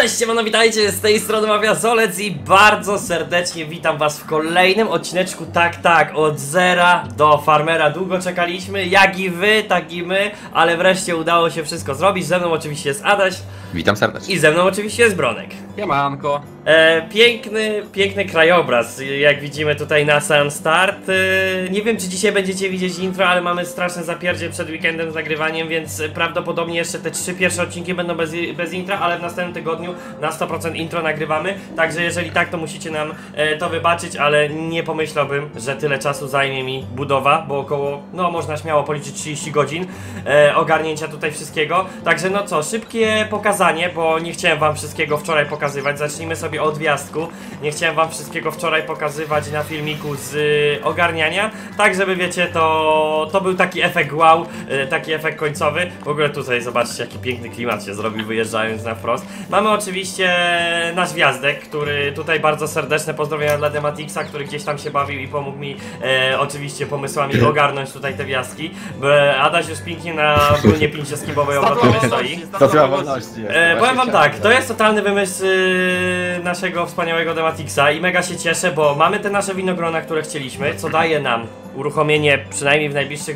Cześć, siemano, witajcie, z tej strony Mafiasolec i bardzo serdecznie witam was w kolejnym odcineczku, tak, od zera do farmera. Długo czekaliśmy, jak i wy, tak i my, ale wreszcie udało się wszystko zrobić. Ze mną oczywiście jest Adaś. Witam serdecznie. I ze mną oczywiście jest Bronek. Siemanko. Piękny krajobraz, jak widzimy tutaj na sam start. Nie wiem, czy dzisiaj będziecie widzieć intro, ale mamy straszny zapierdziel przed weekendem z nagrywaniem, więc prawdopodobnie jeszcze te 3 pierwsze odcinki będą bez intra, ale w następnym tygodniu na 100% intro nagrywamy. Także jeżeli tak, to musicie nam to wybaczyć, ale nie pomyślałbym, że tyle czasu zajmie mi budowa, bo około, no można śmiało policzyć 30 godzin ogarnięcia tutaj wszystkiego. Także no co, szybkie pokazanie, bo nie chciałem wam wszystkiego wczoraj pokazywać. Zacznijmy sobie od wjazdu. Nie chciałem wam wszystkiego wczoraj pokazywać na filmiku z ogarniania, tak żeby wiecie, to był taki efekt wow, taki efekt końcowy. W ogóle tutaj zobaczcie, jaki piękny klimat się zrobił wyjeżdżając na wprost. Mamy oczywiście nasz wjazdek, który tutaj bardzo serdeczne pozdrowienia dla Dematixa, który gdzieś tam się bawił i pomógł mi oczywiście pomysłami ogarnąć tutaj te wjazdki. Adaś już pięknie na brunie 5-skibowej obrotowej stoi. Stacja wolności jest. Powiem wam tak, to jest totalny wymysł naszego wspaniałego Dematixa i mega się cieszę, bo mamy te nasze winogrona, które chcieliśmy, co daje nam uruchomienie, przynajmniej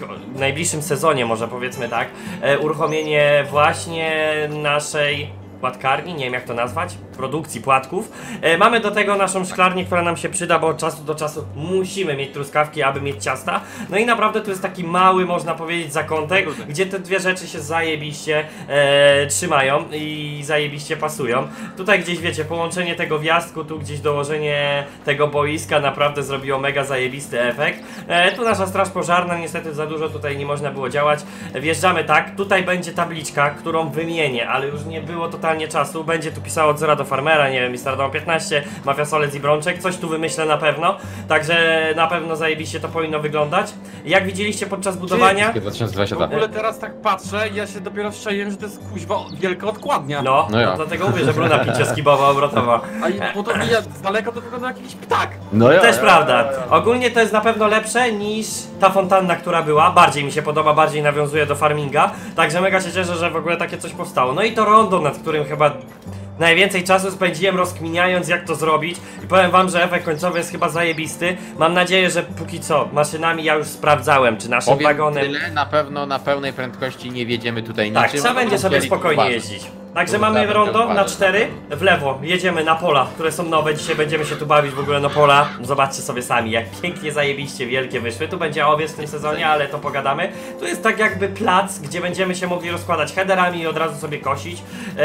w najbliższym sezonie, może powiedzmy tak, uruchomienie właśnie naszej płatkarni, nie wiem jak to nazwać, produkcji płatków. Mamy do tego naszą szklarnię, która nam się przyda, bo od czasu do czasu musimy mieć truskawki, aby mieć ciasta. No i naprawdę tu jest taki mały, można powiedzieć, zakątek, gdzie te dwie rzeczy się zajebiście trzymają i zajebiście pasują. Tutaj gdzieś, wiecie, połączenie tego wjazdku, tu gdzieś dołożenie tego boiska naprawdę zrobiło mega zajebisty efekt. Tu nasza straż pożarna, niestety za dużo tutaj nie można było działać. Wjeżdżamy tak, tutaj będzie tabliczka, którą wymienię, ale już nie było totalnie czasu. Będzie tu pisało od zera do farmera, nie wiem, Mr. 15, Mafiasolec i Brączek, coś tu wymyślę na pewno, także na pewno zajebiście to powinno wyglądać. Jak widzieliście podczas budowania... 2022. W ogóle teraz tak patrzę i ja się dopiero strzeliłem, że to jest kuźwa wielka odkładnia. No ja. dlatego mówię, że bruna 5-skibowa, obrotowa. Bo to ja z daleka to wygląda jak jakiś ptak. No ja. Też prawda. Ogólnie to jest na pewno lepsze niż ta fontanna, która była. Bardziej mi się podoba, bardziej nawiązuje do farminga. Także mega się cieszę, że w ogóle takie coś powstało. No i to rondo, nad którym chyba najwięcej czasu spędziłem rozkminiając, jak to zrobić. I powiem wam, że efekt końcowy jest chyba zajebisty. Mam nadzieję, że póki co maszynami ja już sprawdzałem, czy naszym wagonem... Tyle, na pewno na pełnej prędkości nie wjedziemy tutaj Tak, niczym. trzeba będzie sobie spokojnie jeździć. Także mamy rondo na 4, w lewo jedziemy na pola, które są nowe. Dzisiaj będziemy się tu bawić w ogóle na pola. Zobaczcie sobie sami, jak pięknie, zajebiście wielkie wyszły. Tu będzie owiec w tym sezonie, ale to pogadamy. Tu jest tak jakby plac, gdzie będziemy się mogli rozkładać headerami i od razu sobie kosić.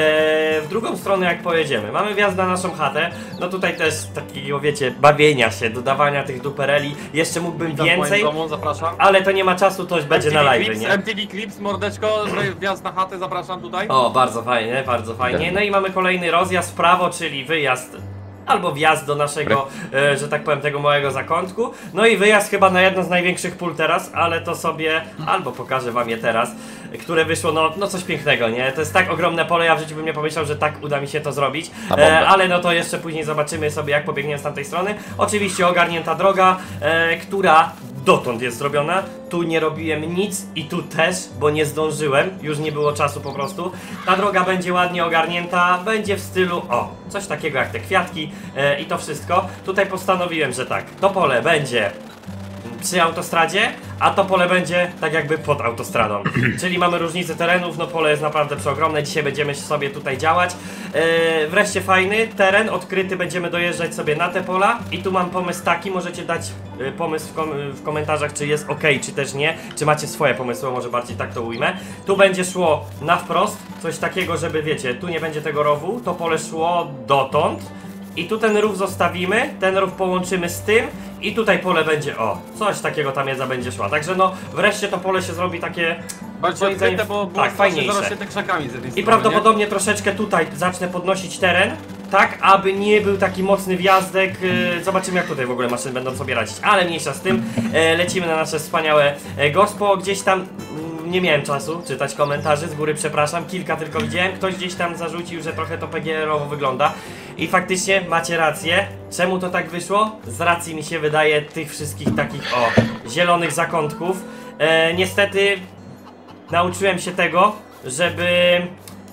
W drugą stronę jak pojedziemy, mamy wjazd na naszą chatę. No tutaj też takiego, wiecie, bawienia się, dodawania tych dupereli. Jeszcze mógłbym więcej, Domu, zapraszam. ale to nie ma czasu, to już będzie na live, nie? MTV Clips, mordeczko, wjazd na chatę, zapraszam tutaj. O, bardzo fajnie, bardzo fajnie. No i mamy kolejny rozjazd w prawo, czyli wyjazd albo wjazd do naszego, że tak powiem, tego małego zakątku. No i wyjazd chyba na jedno z największych pól teraz, ale to sobie, albo pokażę wam je teraz, które wyszło, no coś pięknego, nie? To jest tak ogromne pole, ja w życiu bym nie pomyślał, że tak uda mi się to zrobić. Ale no to jeszcze później zobaczymy sobie, jak pobiegniemy z tamtej strony. Oczywiście ogarnięta droga, która dotąd jest zrobiona. Tu nie robiłem nic i tu też, bo nie zdążyłem, już nie było czasu po prostu. Ta droga będzie ładnie ogarnięta, będzie w stylu, o, coś takiego jak te kwiatki i to wszystko. Tutaj postanowiłem, że tak, to pole będzie przy autostradzie, a to pole będzie tak jakby pod autostradą. Czyli mamy różnicę terenów, no pole jest naprawdę przeogromne, dzisiaj będziemy sobie tutaj działać. Wreszcie fajny teren, odkryty, będziemy dojeżdżać sobie na te pola i tu mam pomysł taki, możecie dać pomysł w komentarzach, czy jest ok, czy też nie, czy macie swoje pomysły, może bardziej tak to ujmę. Tu będzie szło na wprost, coś takiego, żeby wiecie, tu nie będzie tego rowu, to pole szło dotąd. I tu ten rów zostawimy, ten rów połączymy z tym i tutaj pole będzie, o, coś takiego ta miedza będzie szła. Także no, wreszcie to pole się zrobi takie Bardziej odkryte, bo było tak, fajniejsze. zarośnie te krzakami z jednej strony, I prawdopodobnie troszeczkę tutaj zacznę podnosić teren, tak aby nie był taki mocny wjazdek. Zobaczymy, jak tutaj w ogóle maszyny będą sobie radzić, ale mniejsza z tym. Lecimy na nasze wspaniałe gospo, gdzieś tam... Nie miałem czasu czytać komentarzy, z góry przepraszam, kilka tylko widziałem. Ktoś gdzieś tam zarzucił, że trochę to PGR-owo wygląda. I faktycznie macie rację. Czemu to tak wyszło? Z racji mi się wydaje tych wszystkich takich, o, zielonych zakątków. Niestety nauczyłem się tego, żeby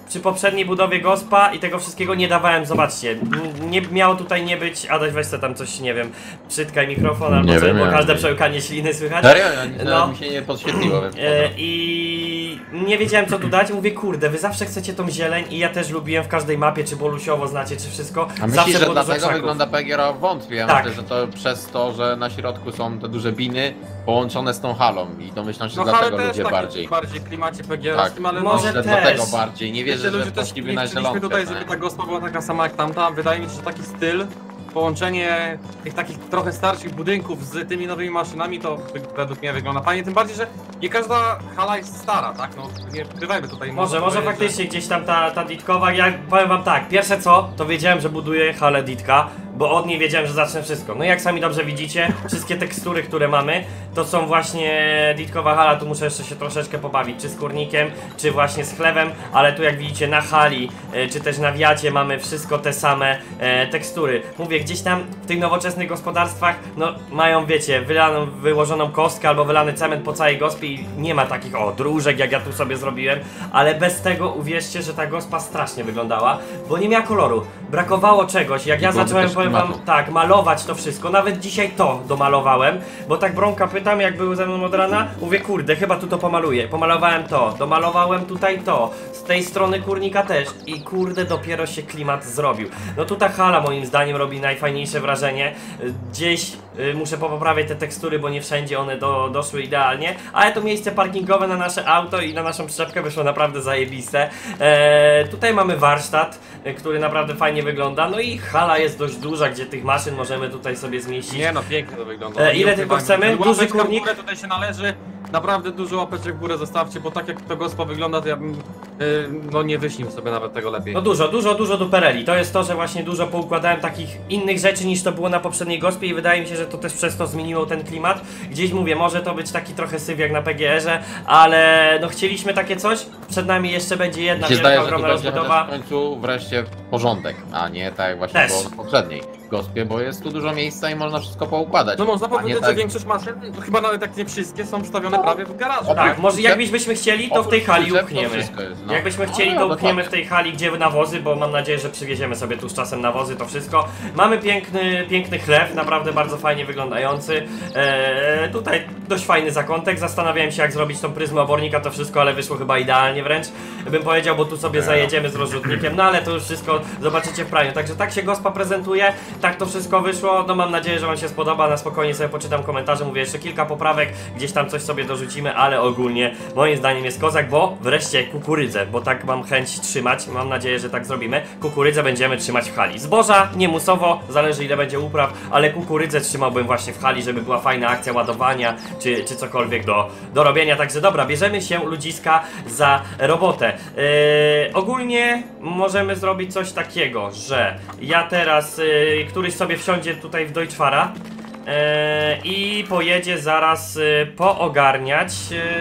przy poprzedniej budowie gospa i tego wszystkiego nie dawałem, zobaczcie. Nie miało tutaj nie być, Adaś weź se tam coś, nie wiem, przytkaj mikrofon albo Nie coś, wiem, bo ja każde nie. przełykanie śliny słychać. Serio? No. Mi się nie podświetliło. I nie wiedziałem co tu dać, mówię kurde, wy zawsze chcecie tą zieleń i ja też lubiłem w każdej mapie, czy Bolusiowo znacie, czy wszystko. A myślisz, zawsze że było dużo dlatego krzaków. wygląda PGR? Wątpię. Ja Tak. myślę, że to przez to, że na środku są te duże biny połączone z tą halą i domyślam się, No dlatego ale też ludzie tak bardziej. bardziej klimacie PGR Tak, z tym, ale może myślę, też. dlatego bardziej. Nie wierzę, Wiecie, że ludzie też poszliby nie na chcieliśmy zielonkę. tutaj, żeby ta gospa była taka sama jak tamta. Wydaje mi się, że taki styl, połączenie tych takich trochę starszych budynków z tymi nowymi maszynami, to według mnie wygląda fajnie. Tym bardziej, że nie każda hala jest stara, tak? No nie ukrywajmy tutaj. Może powiedzieć, faktycznie gdzieś tam ta ditkowa, ja powiem wam tak, pierwsze co, to wiedziałem, że buduję halę ditka, bo od niej wiedziałem, że zacznę wszystko. No i jak sami dobrze widzicie, wszystkie tekstury, które mamy, to są właśnie ditkowa hala, tu muszę jeszcze się troszeczkę pobawić, czy z kurnikiem, czy właśnie z chlewem, ale tu jak widzicie na hali, czy też na wiacie mamy wszystko te same tekstury. Mówię, gdzieś tam w tych nowoczesnych gospodarstwach, no mają, wiecie, wylaną, wyłożoną kostkę albo wylany cement po całej gospie i nie ma takich, o, dróżek jak ja tu sobie zrobiłem, ale bez tego uwierzcie, że ta gospa strasznie wyglądała, bo nie miała koloru, brakowało czegoś, jak ja byłoby zacząłem, też powiem wam, klimatu. tak, malować to wszystko, nawet dzisiaj to domalowałem, bo tak Bronka pytam, jak był ze mną od rana, mówię, kurde, chyba tu to pomaluję, pomalowałem to, domalowałem tutaj to, z tej strony kurnika też i kurde, dopiero się klimat zrobił. No tu ta hala moim zdaniem robi najfajniejsze wrażenie, gdzieś muszę poprawiać te tekstury, bo nie wszędzie one doszły idealnie, ale to miejsce parkingowe na nasze auto i na naszą przyczepkę wyszło naprawdę zajebiste. Tutaj mamy warsztat, który naprawdę fajnie wygląda, no i hala jest dość duża, gdzie tych maszyn możemy tutaj sobie zmieścić. Nie no, pięknie to wygląda. Ile Nie tylko ukrywajmy. chcemy? Łapeczka Duży w kurnik? górę tutaj się należy. Naprawdę dużo łapeczek w górę zostawcie, bo tak jak to gospa wygląda, to ja bym no nie wyśnił sobie nawet tego lepiej. No dużo dupereli. To jest to, że właśnie dużo poukładałem takich innych rzeczy niż to było na poprzedniej gospie i wydaje mi się, że to też przez to zmieniło ten klimat. Gdzieś mówię, może to być taki trochę syf jak na PGR-ze, ale no chcieliśmy takie coś. Przed nami jeszcze będzie jedna Mi się wielka, zdaje, że tu ogromna będzie rozbudowa. w końcu wreszcie porządek, a nie tak jak właśnie Też. było na poprzedniej gospie, bo jest tu dużo miejsca i można wszystko poukładać. No można A nie powiedzieć, tak- że większość maszyn, no chyba nawet jak nie wszystkie, są wstawione prawie w garażu. Tak, może przyczep- jakbyśmy chcieli, to w tej hali przyczep to upchniemy. wszystko jest, no. Jakbyśmy chcieli, to upchniemy w tej hali, gdzie nawozy, bo mam nadzieję, że przywieziemy sobie tu z czasem nawozy, to wszystko. Mamy piękny chleb, naprawdę bardzo fajnie wyglądający. Tutaj dość fajny zakątek. Zastanawiałem się, jak zrobić tą pryzmę obornika, to wszystko, ale wyszło chyba idealnie wręcz, bym powiedział, bo tu sobie zajedziemy z rozrzutnikiem, no ale to już wszystko zobaczycie w praniu. Także tak się gospa prezentuje, tak to wszystko wyszło. No mam nadzieję, że wam się spodoba, na spokojnie sobie poczytam komentarze, mówię, jeszcze kilka poprawek, gdzieś tam coś sobie dorzucimy, ale ogólnie moim zdaniem jest kozak, bo wreszcie kukurydzę, bo tak mam chęć trzymać, mam nadzieję, że tak zrobimy. Kukurydzę będziemy trzymać w hali. Zboża nie musowo, zależy ile będzie upraw, ale kukurydzę trzymałbym właśnie w hali, żeby była fajna akcja ładowania, czy cokolwiek do robienia. Także dobra, bierzemy się ludziska za robotę. Ogólnie możemy zrobić coś takiego, że ja teraz, któryś sobie wsiądzie tutaj w Deutschfara i pojedzie zaraz poogarniać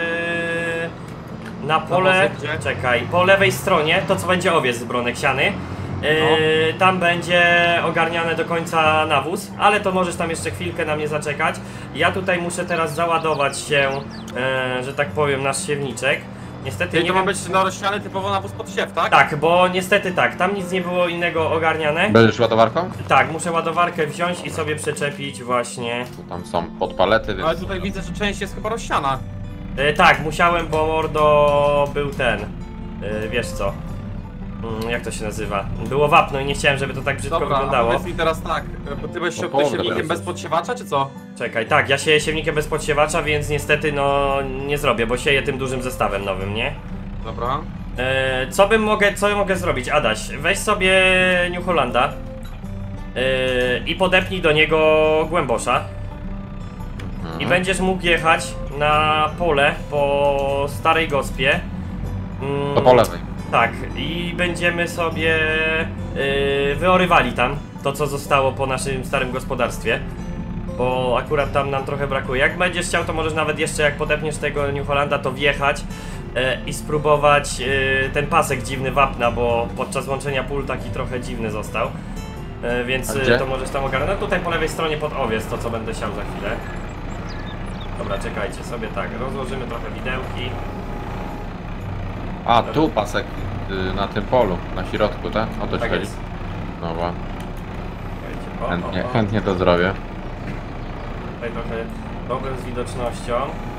na pole, Nawozy gdzie? czekaj, po lewej stronie, to co będzie owiec z bronek siany. Tam będzie ogarniane do końca nawóz, ale to możesz tam jeszcze chwilkę na mnie zaczekać. Ja tutaj muszę teraz załadować się, że tak powiem, nasz siewniczek. Niestety Czyli nie to ma wiem... być rozsiany typowo nawóz pod siew, tak? Tak, bo niestety tak, tam nic nie było innego ogarniane. Będziesz ładowarką? Tak, muszę ładowarkę wziąć i sobie przyczepić właśnie. Tu tam są podpalety, więc... Ale tutaj widzę, że część jest chyba rozsiana. Tak, musiałem, bo mordo był ten, wiesz co, jak to się nazywa? Było wapno i nie chciałem, żeby to tak brzydko Dobra, a wyglądało. powiedz mi teraz tak, bo ty byś się połowę siewnikiem teraz bez jest. podsiewacza, czy co? Czekaj, tak, ja sieję siewnikiem bez podsiewacza, więc niestety no nie zrobię, bo sieję tym dużym zestawem nowym, nie? Dobra. Co mogę zrobić? Adaś, weź sobie New Hollanda i podepnij do niego głębosza. I będziesz mógł jechać na pole po starej gospie. To po lewej. Tak, i będziemy sobie wyorywali tam to, co zostało po naszym starym gospodarstwie. Bo akurat tam nam trochę brakuje. Jak będziesz chciał, to możesz nawet jeszcze, jak podepniesz tego New Hollanda, to wjechać i spróbować ten pasek dziwny wapna, bo podczas łączenia pól taki trochę dziwny został. Więc A gdzie? to możesz tam ogarnąć. No tutaj po lewej stronie pod owiec, to co będę siał za chwilę. Dobra, czekajcie sobie tak, rozłożymy trochę widełki. A, tu pasek. na tym polu, na środku, tak? O to ci Tak chodzi. jest. No bo Słuchajcie, chętnie to zrobię. Tutaj trochę problem z widocznością.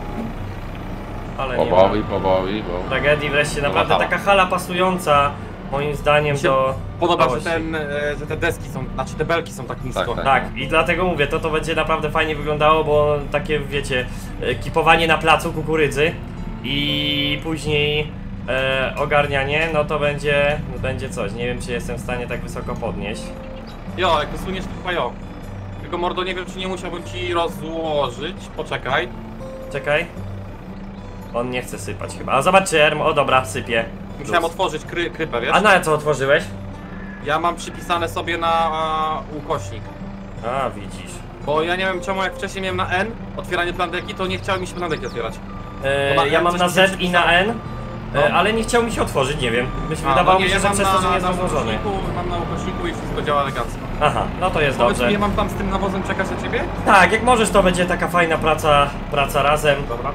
Ale nie ma Powoli, bo... tragedii wreszcie. Naprawdę hala. taka hala pasująca moim zdaniem Mi się do Podoba, że, całości. że te deski są, znaczy te belki są tak nisko. Tak. Tak, i dlatego mówię, to będzie naprawdę fajnie wyglądało, bo takie, wiecie, kipowanie na placu kukurydzy i później ogarnianie, no to będzie coś. Nie wiem, czy jestem w stanie tak wysoko podnieść. Jo, jak wysuniesz to chyba jo. Tylko mordo, nie wiem, czy nie musiałbym ci rozłożyć. Poczekaj. Czekaj. On nie chce sypać chyba. A zobacz, czy o dobra, sypie. Musiałem Plus. otworzyć krypę, wiesz? A na co otworzyłeś? Ja mam przypisane sobie na ukośnik. A, widzisz. Bo ja nie wiem czemu, jak wcześniej miałem na N otwieranie plandeki, to nie chciało mi się plandeki otwierać. Bo na Ja N mam coś na mi Z i na N, No. ale nie chciał mi się otworzyć, nie wiem. A, Wydawało no mi się, ja że mam przez to, że nie jest rozłożony. Mam na ukośniku i wszystko działa elegancko. Aha, no to jest Powiedz dobrze. mi, ja mam tam z tym nawozem czekać na ciebie? Tak, jak możesz, to będzie taka fajna praca razem. Dobra.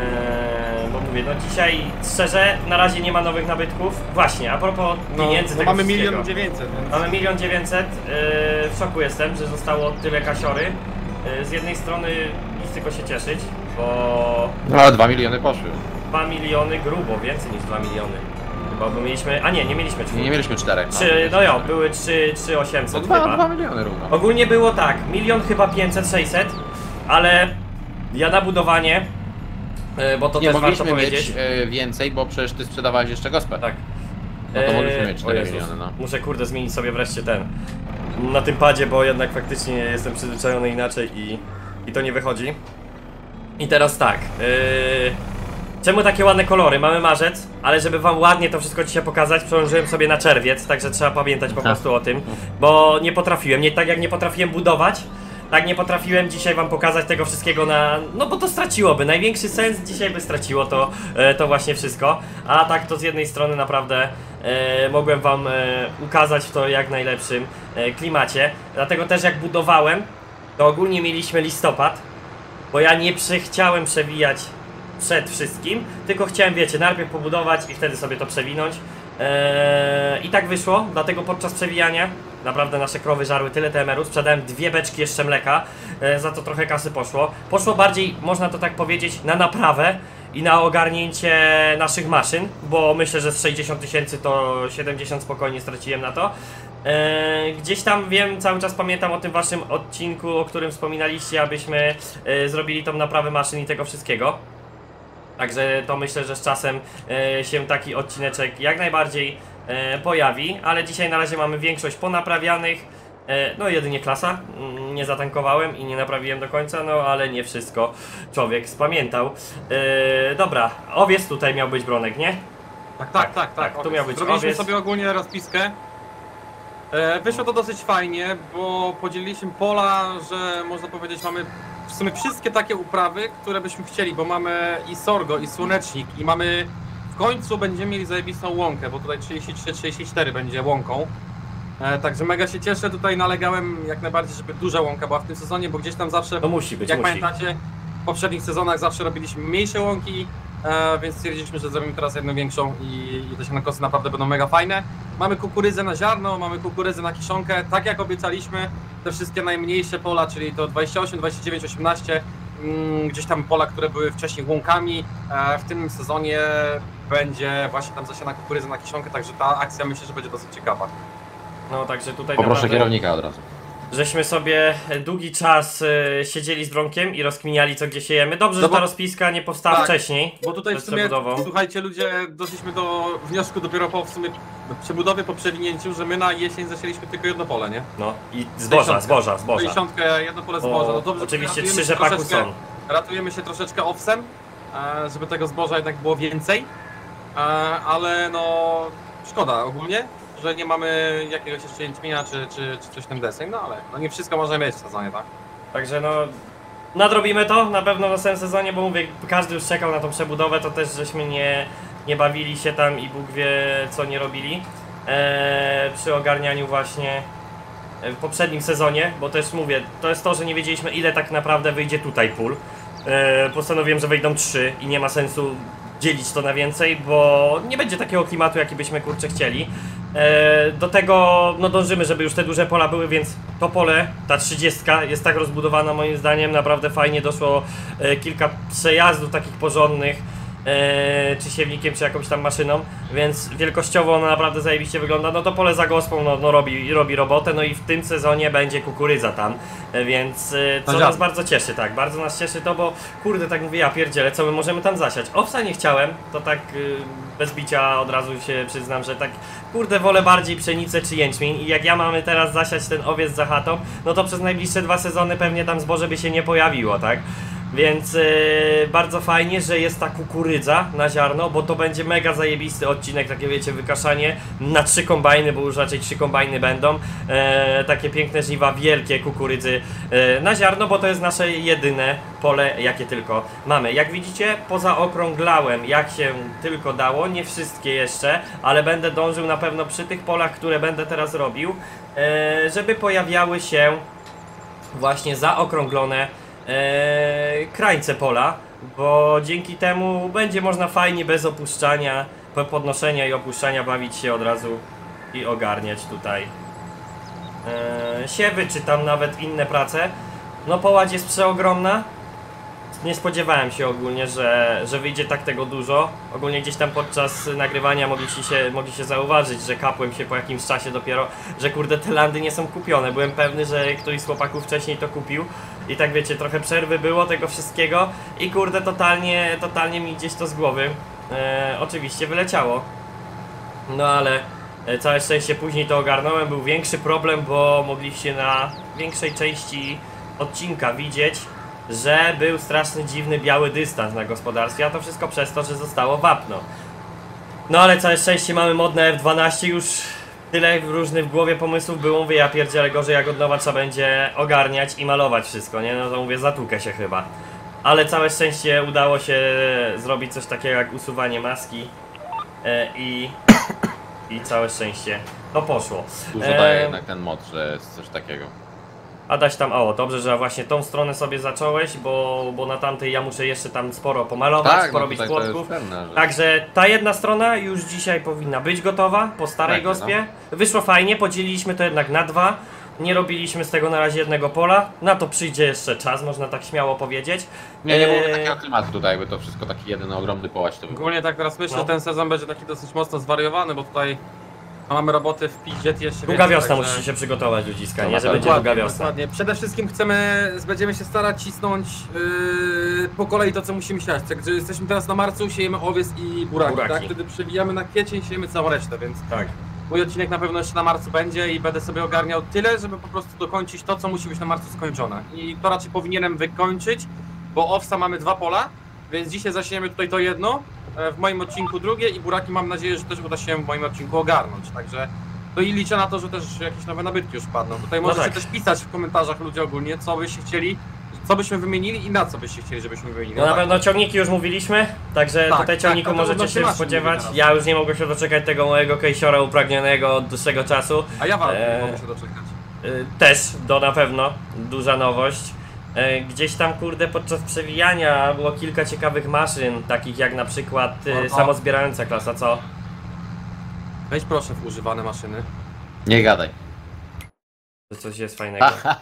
Bo mówię, no dzisiaj szczerze, na razie nie ma nowych nabytków. Właśnie, a propos pieniędzy no tego mamy wszystkiego. 1 900 000, więc... Mamy 1 900 000, w szoku jestem, że zostało tyle kasiory. Z jednej strony nic tylko się cieszyć, bo No 2 miliony poszły. 2 miliony grubo, więcej niż 2 miliony. Chyba, bo mieliśmy, a nie mieliśmy czwórki. Nie mieliśmy 4. No jo, były 3 No 800 2 chyba. miliony równo. Ogólnie było tak, milion chyba 500, 600, ale ja na budowanie, bo to Nie też warto mogliśmy powiedzieć. mieć więcej, bo przecież ty sprzedawałeś jeszcze gospę. Tak. No to mogliśmy mieć 4 o Jezus, miliony, no. Muszę kurde zmienić sobie wreszcie ten na tym padzie, bo jednak faktycznie jestem przyzwyczajony inaczej i to nie wychodzi. I teraz tak, czemu takie ładne kolory? Mamy marzec, ale żeby wam ładnie to wszystko dzisiaj pokazać, przełożyłem sobie na czerwiec, także trzeba pamiętać po prostu o tym, bo nie potrafiłem, tak jak nie potrafiłem budować, tak nie potrafiłem dzisiaj wam pokazać tego wszystkiego no bo to straciłoby, największy sens dzisiaj by straciło to właśnie wszystko, a tak to z jednej strony naprawdę mogłem wam ukazać w to jak najlepszym klimacie, dlatego też jak budowałem, to ogólnie mieliśmy listopad, bo ja nie chciałem przewijać przed wszystkim, tylko chciałem, wiecie, najpierw pobudować i wtedy sobie to przewinąć. I tak wyszło, dlatego podczas przewijania naprawdę nasze krowy żarły tyle TMR-u, sprzedałem 2 beczki jeszcze mleka, za to trochę kasy poszło. Poszło bardziej, można to tak powiedzieć, na naprawę i na ogarnięcie naszych maszyn, bo myślę, że z 60 000 to 70 spokojnie straciłem na to. Gdzieś tam wiem, cały czas pamiętam o tym waszym odcinku, o którym wspominaliście, abyśmy zrobili tą naprawę maszyn i tego wszystkiego. Także to myślę, że z czasem się taki odcineczek jak najbardziej pojawi, ale dzisiaj na razie mamy większość ponaprawianych. No jedynie klasa, nie zatankowałem i nie naprawiłem do końca, no ale nie wszystko człowiek spamiętał. Dobra, owiec tutaj miał być Bronek, nie? Tak. Tu miał być Zrobiliśmy owiec. sobie ogólnie rozpiskę. Wyszło to dosyć fajnie, bo podzieliliśmy pola, że można powiedzieć mamy w sumie wszystkie takie uprawy, które byśmy chcieli, bo mamy i sorgo, i słonecznik, i mamy w końcu będziemy mieli zajebistą łąkę, bo tutaj 33-34 będzie łąką. Także mega się cieszę, tutaj nalegałem jak najbardziej, żeby duża łąka była w tym sezonie, bo gdzieś tam zawsze, To musi być, jak musi. pamiętacie, w poprzednich sezonach zawsze robiliśmy mniejsze łąki, więc stwierdziliśmy, że zrobimy teraz jedną większą i te sianokosy naprawdę będą mega fajne. Mamy kukurydzę na ziarno, mamy kukurydzę na kiszonkę, tak jak obiecaliśmy, te wszystkie najmniejsze pola, czyli to 28, 29, 18, gdzieś tam pola, które były wcześniej łąkami, w tym sezonie będzie właśnie tam zasiana kukurydza na kiszonkę, także ta akcja myślę, że będzie dosyć ciekawa. No także tutaj Poproszę naprawdę kierownika od razu. żeśmy sobie długi czas siedzieli z Bronkiem i rozkminiali co gdzie siejemy. Dobrze, No że bo- ta rozpiska nie powstała Tak. wcześniej. Bo tutaj w przed sumie, przebudową. słuchajcie ludzie, doszliśmy do wniosku dopiero po w sumie przebudowie, po przewinięciu, że my na jesień zasieliśmy tylko jedno pole, nie? No i zboża. 50, jedno pole zboża. No dobrze, Oczywiście ratujemy 3 się rzepaku troszeczkę- są. Ratujemy się troszeczkę owsem, żeby tego zboża jednak było więcej, ale no szkoda ogólnie, że nie mamy jakiegoś jeszcze jęczmienia czy coś w tym deseń, no ale no nie wszystko możemy mieć w sezonie, tak? Także no nadrobimy to na pewno w następnym sezonie, bo mówię, każdy już czekał na tą przebudowę, to też żeśmy nie bawili się tam i Bóg wie co nie robili przy ogarnianiu właśnie w poprzednim sezonie, bo też mówię, to jest to, że nie wiedzieliśmy ile tak naprawdę wyjdzie tutaj pól. Postanowiłem, że wejdą 3 i nie ma sensu dzielić to na więcej, bo nie będzie takiego klimatu, jaki byśmy kurczę chcieli. Do tego no dążymy, żeby już te duże pola były, więc to pole, ta 30 jest tak rozbudowana moim zdaniem, naprawdę fajnie doszło kilka przejazdów takich porządnych, czy siewnikiem, czy jakąś tam maszyną, więc wielkościowo ona naprawdę zajebiście wygląda. No to pole za gospą no robi robotę, no i w tym sezonie będzie kukurydza tam, więc co nas bardzo cieszy, tak, bardzo nas cieszy to, bo kurde, tak mówię, ja pierdzielę, co my możemy tam zasiać. Owsa nie chciałem, to tak bez bicia od razu się przyznam, że tak kurde wolę bardziej pszenicę czy jęczmień i jak ja mamy teraz zasiać ten owiec za chatą, no to przez najbliższe 2 sezony pewnie tam zboże by się nie pojawiło, tak? Więc bardzo fajnie, że jest ta kukurydza na ziarno, bo to będzie mega zajebisty odcinek, takie wiecie, wykaszanie na 3 kombajny, bo już raczej 3 kombajny będą. Takie piękne żniwa, wielkie kukurydzy na ziarno, bo to jest nasze jedyne pole, jakie tylko mamy. Jak widzicie, pozaokrąglałem jak się tylko dało, nie wszystkie jeszcze, ale będę dążył na pewno przy tych polach, które będę teraz robił, żeby pojawiały się właśnie zaokrąglone krańce pola, bo dzięki temu będzie można fajnie bez opuszczania, podnoszenia i opuszczania bawić się od razu i ogarniać tutaj siewy, czy tam nawet inne prace. No połać jest przeogromna. Nie spodziewałem się ogólnie, że wyjdzie tak tego dużo. Ogólnie gdzieś tam podczas nagrywania mogli się zauważyć, że kapłem się po jakimś czasie dopiero, że kurde te landy nie są kupione. Byłem pewny, że któryś z chłopaków wcześniej to kupił. I tak wiecie, trochę przerwy było tego wszystkiego i kurde totalnie mi gdzieś to z głowy oczywiście wyleciało. No ale całe szczęście później to ogarnąłem, był większy problem, bo mogliście na większej części odcinka widzieć, że był straszny dziwny biały dystans na gospodarstwie, a to wszystko przez to, że zostało wapno. No ale całe szczęście mamy modne F12, już tyle różnych w głowie pomysłów było, mówię, ja pierdzielę, gorzej jak od nowa trzeba będzie ogarniać i malować wszystko, nie? No to mówię, zatłukę się chyba. Ale całe szczęście udało się zrobić coś takiego jak usuwanie maski i całe szczęście to poszło. Dużo daje jednak ten mod, że jest coś takiego. Adaś tam, o dobrze, że właśnie tą stronę sobie zacząłeś, bo na tamtej ja muszę jeszcze tam sporo pomalować, Tak, porobić no płotków. pewne, że... Także ta jedna strona już dzisiaj powinna być gotowa, po starej Tak, gospie. Wyszło fajnie, podzieliliśmy to jednak na 2. Nie robiliśmy z tego na razie jednego pola. Na to przyjdzie jeszcze czas, można tak śmiało powiedzieć. Nie było takiego klimatu tutaj, jakby to wszystko taki jeden ogromny połać to był. Ogólnie tak teraz myślę, No. że ten sezon będzie taki dosyć mocno zwariowany, bo tutaj mamy roboty w piździe jeszcze. Długa wiosna, także... musicie się przygotować, ludziska, To nie? na Że pewno. będzie długa wiosna. Dokładnie. Przede wszystkim będziemy się starać cisnąć po kolei to, co musimy siać. Także jesteśmy teraz na marcu, siejemy owiec i buraki, tak? Wtedy przewijamy na kwiecień, siejemy całą resztę, więc Tak. mój odcinek na pewno jeszcze na marcu będzie i będę sobie ogarniał tyle, żeby po prostu dokończyć to, co musi być na marcu skończone. I to raczej powinienem wykończyć, bo owsa mamy 2 pola, więc dzisiaj zasiejemy tutaj to jedno, w moim odcinku drugie i buraki mam nadzieję, że też uda się w moim odcinku ogarnąć. Także to i liczę na to, że też jakieś nowe nabytki już padną. Tutaj No możecie tak. też pisać w komentarzach ludzie ogólnie, co byście chcieli, co byśmy wymienili i na co byście chcieli, żebyśmy wymienili. No na tak. pewno ciągniki już mówiliśmy, także Tak, tutaj tak, ciągniku to możecie odnośnie się maszyn spodziewać. mówię Ja już nie mogę się doczekać tego mojego kejsiora upragnionego od dłuższego czasu. A ja mogę się doczekać. Też, na pewno, duża nowość. Gdzieś tam, kurde, podczas przewijania było kilka ciekawych maszyn, takich jak na przykład samozbierająca klasa, co? Weź proszę w używane maszyny. Nie gadaj. To coś jest fajnego.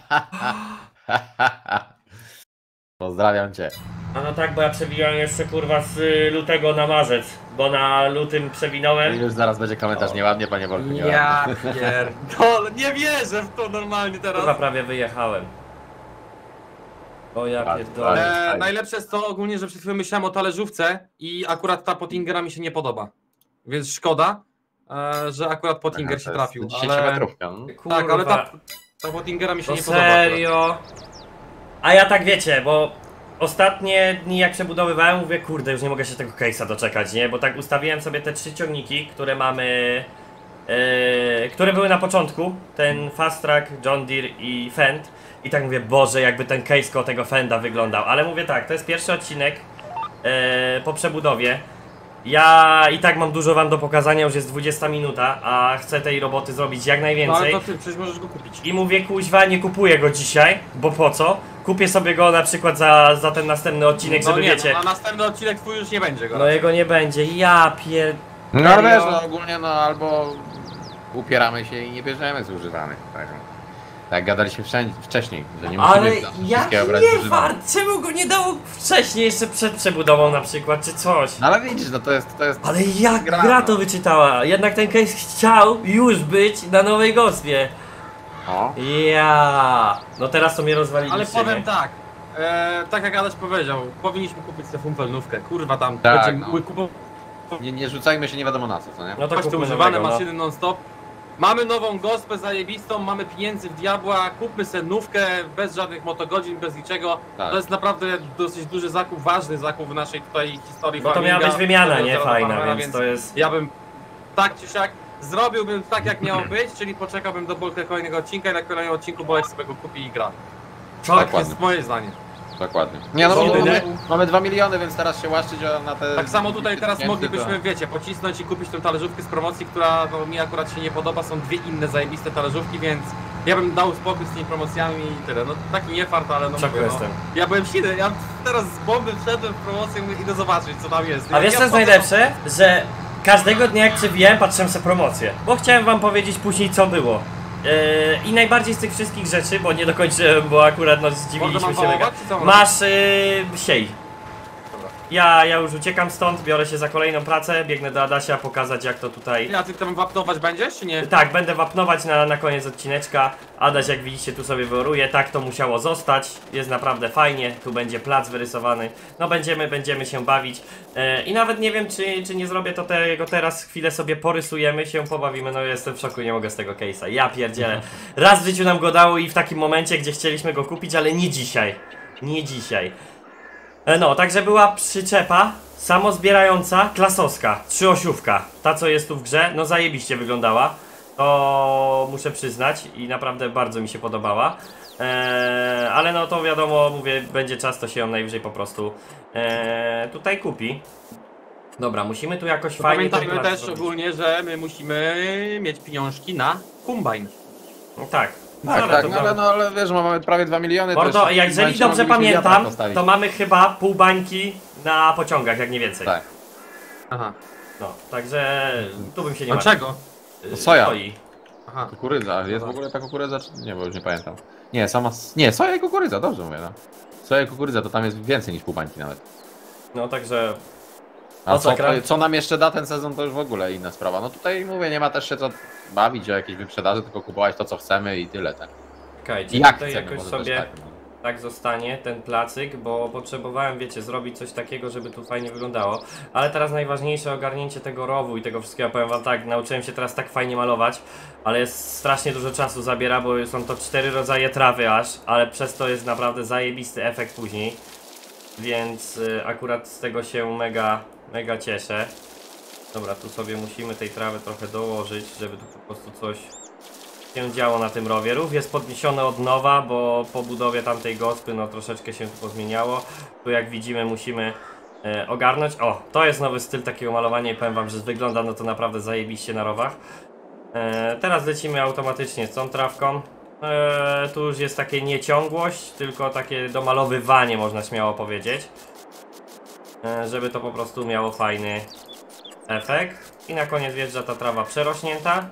Pozdrawiam cię. No tak, bo ja przewijałem jeszcze, kurwa, z lutego na marzec, bo na lutym przewinąłem. Już zaraz będzie komentarz nieładnie, panie Wolku, nieładnie. Ja pierdolę, nie wierzę w to normalnie teraz. Kurwa, prawie wyjechałem. O ja Bardzo, pierdolę. bardzo. Najlepsze jest to ogólnie, że przed chwilą myślałem o talerzówce i akurat ta Pottingera mi się nie podoba. Więc szkoda, że akurat Pottinger się trafił. 10-metrówka. No. Kurwa. Tak, ale ta Pottingera mi się To nie podoba. serio? A ja tak wiecie, bo ostatnie dni jak przebudowywałem, mówię, kurde, już nie mogę się tego case'a doczekać, nie? Bo tak ustawiłem sobie te 3 ciągniki, które mamy, które były na początku, ten Fast Track, John Deere i Fend. I tak mówię, Boże, jakby ten case koło tego Fenda wyglądał. Ale mówię tak, to jest pierwszy odcinek po przebudowie. Ja i tak mam dużo wam do pokazania, już jest 20 minuta, a chcę tej roboty zrobić jak No ale najwięcej. to ty przecież możesz go kupić. I mówię, kuźwa, nie kupuję go dzisiaj, bo po co? Kupię sobie go na przykład za ten następny odcinek, No żeby nie, wiecie. no, na następny odcinek twój już nie będzie go. No jego nie będzie, ja No ale wiesz, no ogólnie no albo upieramy się i nie bierzemy z używanych. Tak jak gadaliśmy wcześniej, że nie musimy Ale jak wszystkiego brać z nie używanych. fart, czemu go nie dało wcześniej, jeszcze przed przebudową na przykład, czy coś? No ale widzisz, no to jest... Ale jak gra, gra no. to wyczytała, jednak ten case chciał już być na nowej gospie. O. Ja. No teraz to mnie rozwaliliście. Ale powiem nie? tak. Tak jak Adaś powiedział, powinniśmy kupić tę fumpelnówkę. Kurwa tam Tak, będziemy no. kupować Nie rzucajmy się nie wiadomo na co nie? No to te kupmy używane nowego, no. maszyny non stop. Mamy nową gospę zajebistą, mamy pieniędzy w diabła, kupmy sobie nówkę bez żadnych motogodzin, bez niczego. Tak. To jest naprawdę dosyć duży zakup, ważny zakup w naszej tutaj historii Bo to farminga. miała być wymiana, nie? Geralda Fajna, Farmera, więc to jest... Ja bym tak czy siak zrobiłbym tak jak miało być, czyli poczekałbym do kolejnego odcinka i na kolejnym odcinku Bolek sobie go kupi i gra. Tak Dokładnie. jest moje zdanie. Dokładnie. Nie no, Jedyne- mamy 2 miliony, więc teraz się łaszczyć na te... Tak samo tutaj teraz 10 000 moglibyśmy, wiecie, pocisnąć i kupić tę talerzówkę z promocji, która no, mi akurat się nie podoba. Są dwie inne zajebiste talerzówki, więc ja bym dał spokój z tymi promocjami i tyle. No taki nie fart, ale no W szoku mówię, no. jestem. Ja byłem silny, ja teraz z bomby wszedłem w promocję i mówię, idę zobaczyć co tam jest. A wiesz co jest najlepsze? Że każdego dnia jak przewijałem, patrzyłem sobie promocję. Bo chciałem wam powiedzieć później co było. I najbardziej z tych wszystkich rzeczy, bo nie dokończyłem, bo akurat no zdziwiliśmy Mogę się mega. wałować, czy co mam Masz siej. Dobra. Ja już uciekam stąd, biorę się za kolejną pracę, biegnę do Adasia pokazać jak to tutaj... A ty tam wapnować będziesz, czy nie? Tak, będę wapnować na koniec odcineczka. Adaś jak widzicie tu sobie wyoruje, tak to musiało zostać. Jest naprawdę fajnie, tu będzie plac wyrysowany. No będziemy się bawić. I nawet nie wiem czy nie zrobię to tego teraz, chwilę sobie porysujemy, się pobawimy. No jestem w szoku, nie mogę z tego case'a. Ja pierdzielę. Raz w życiu nam go dało i w takim momencie, gdzie chcieliśmy go kupić, ale nie dzisiaj. Nie dzisiaj. No, także była przyczepa samozbierająca, klasowska, 3-osiówka. Ta co jest tu w grze, no zajebiście wyglądała. To muszę przyznać i naprawdę bardzo mi się podobała. Ale no to wiadomo, mówię, będzie czas, to się ją najwyżej po prostu tutaj kupi. Dobra, musimy tu jakoś fajnie ten Pamiętajmy plac też zrobić. ogólnie, że my musimy mieć pieniążki na kombajn. No tak. Tak, Ale tak, to no, ale wiesz, mamy prawie 2 miliony. to Mordo, jeszcze w tym jeżeli momencie dobrze moglibyśmy wiatrak pamiętam, postawić. to mamy chyba pół bańki na pociągach, jak nie więcej. Tak. Aha. No, także tu bym się nie martwił. Dlaczego? To soja. Soi. Aha. Kukurydza, jest w ogóle ta kukurydza, czy nie, bo już nie pamiętam. Nie, nie, soja i kukurydza, dobrze mówię, no. Soja i kukurydza to tam jest więcej niż pół bańki nawet. No także A Masakra. co nam jeszcze da ten sezon, to już w ogóle inna sprawa. No tutaj mówię, nie ma też się co bawić o jakieś wyprzedaży, tylko kupować to co chcemy i tyle, tak. czekajcie, I jak tutaj chcemy, jakoś może sobie też tak. No. tak zostanie ten placyk, bo potrzebowałem, wiecie, zrobić coś takiego, żeby tu fajnie wyglądało. Ale teraz najważniejsze ogarnięcie tego rowu i tego wszystkiego. Powiem wam tak, nauczyłem się teraz tak fajnie malować, ale jest strasznie dużo czasu zabiera, bo są to 4 rodzaje trawy aż, ale przez to jest naprawdę zajebisty efekt później. Więc akurat z tego się mega cieszę. Dobra, tu sobie musimy tej trawy trochę dołożyć, żeby tu po prostu coś się działo na tym rowie. Rów jest podniesiony od nowa, bo po budowie tamtej gospy no troszeczkę się tu pozmieniało. Tu jak widzimy musimy ogarnąć. O, to jest nowy styl takiego malowania i powiem wam, że wygląda no to naprawdę zajebiście na rowach. Teraz lecimy automatycznie z tą trawką. Tu już jest takie nieciągłość, tylko takie domalowywanie można śmiało powiedzieć. Żeby to po prostu miało fajny efekt. I na koniec wjeżdża ta trawa przerośnięta.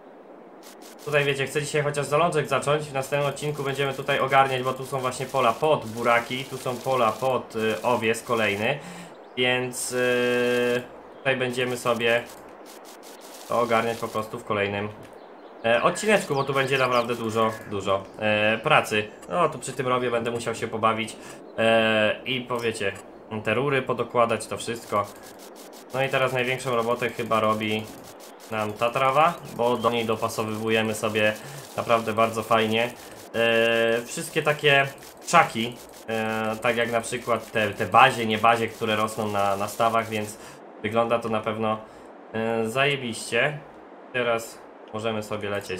Tutaj wiecie, chcę dzisiaj chociaż zalążek zacząć. W następnym odcinku będziemy tutaj ogarniać, bo tu są właśnie pola pod buraki, tu są pola pod owies kolejny. Więc tutaj będziemy sobie to ogarniać po prostu w kolejnym odcineczku, bo tu będzie naprawdę dużo pracy. No tu przy tym rowie będę musiał się pobawić i powiecie, te rury podokładać, to wszystko. No i teraz największą robotę chyba robi nam ta trawa, bo do niej dopasowujemy sobie naprawdę bardzo fajnie wszystkie takie krzaki, tak jak na przykład te bazie, nie bazie, które rosną na stawach, więc wygląda to na pewno zajebiście. Teraz możemy sobie lecieć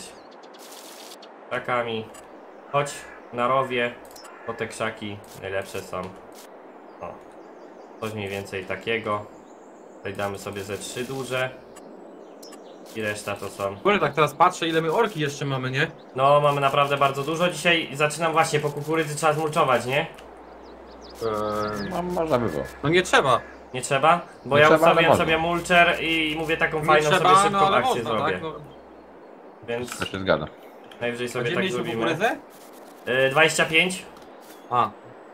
krzakami, choć na rowie, bo te krzaki najlepsze są. O, coś mniej więcej takiego. Tutaj damy sobie ze 3 duże. i reszta to są. Kurde, tak teraz patrzę, ile my orki jeszcze mamy, nie? No, mamy naprawdę bardzo dużo. Dzisiaj zaczynam właśnie po kukurydzy, trzeba zmulczować, nie? No można by było. No nie trzeba. Nie trzeba? Bo Nie ja trzeba, ale ustawiłem można. sobie mulcher i mówię taką Nie fajną trzeba, sobie no szybką ale akcję można, zrobię. tak? No. Więc To się zgadza. najwyżej sobie Gdzie tak mieliśmy zrobimy. kukurydzę? 25. A,